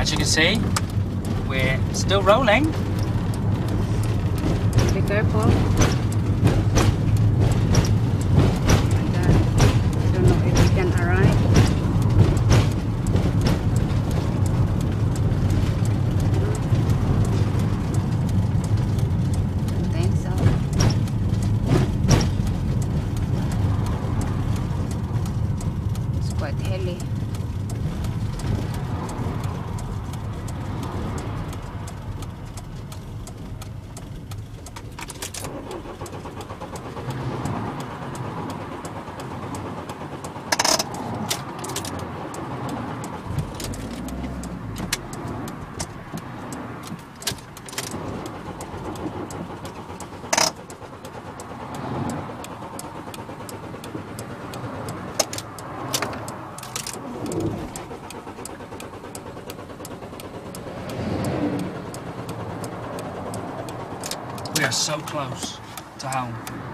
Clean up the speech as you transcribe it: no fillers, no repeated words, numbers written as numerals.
As you can see, we're still rolling. Be careful. And, I don't know if we can arrive. I think so. It's quite hilly. We are so close to home.